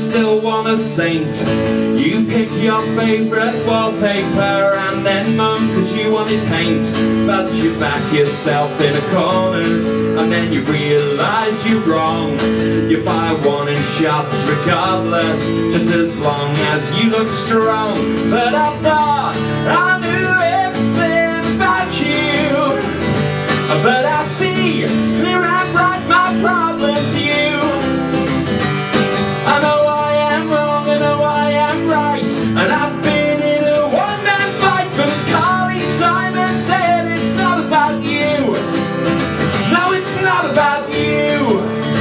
still want a saint. You pick your favourite wallpaper and then moan cause you wanted paint. But you back yourself in the corners and then you realise you're wrong. You fire warning shots regardless, just as long as you look strong. But I thought I knew everything about you, but I see clear and bright my problem's you. I know I am wrong, I know I am right, and I've been in a one-man fight. But as Carly Simon said, it's not about you. No, it's not about you.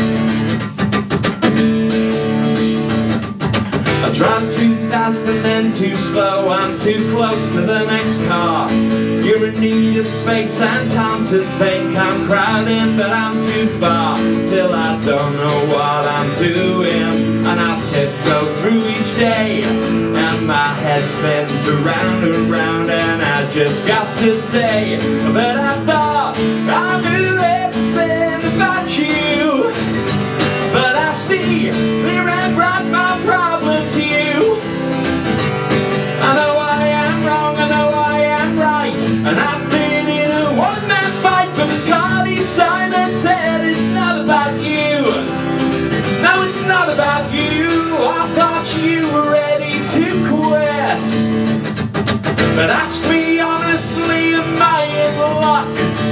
I drive too fast and then too slow, I'm too close to the next car. You're in need of space and time to think. I'm crowding but I'm too far, till I don't know what I'm doing. And I tiptoe through each day, and my head spins around and round, and I just got to say, but I thought I knew everything about you. But I see clear and bright my problem's you. I know I am wrong, I know I am right, and I've been in a one-man fight. But as Carly Simon said, it's not about you. No, it's not about you. I thought you were ready to quit, but ask me honestly, am I in luck?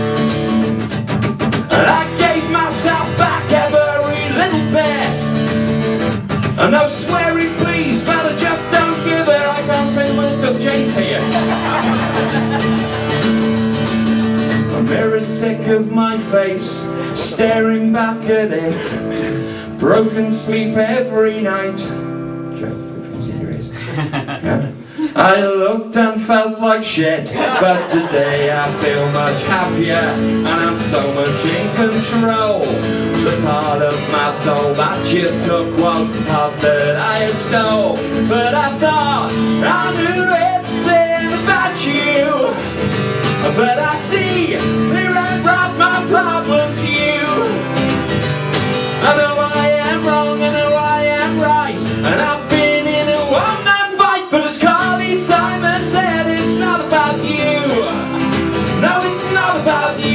And I gave myself back every little bit. And no swearing please, but I just don't give it. I can't say the word because Jane's here. My mirror's sick of my face, staring back at it. Broken sleep every night. Yeah. I looked and felt like shit, but today I feel much happier, and I'm so much in control. The part of my soul that you took was the part that I had stole. But I thought I knew everything about you, but I see clear and bright my problem's you. I know I am wrong, I know I am right, and I've been in a one-man fight. But as Carly Simon said, it's not about you. No, it's not about you.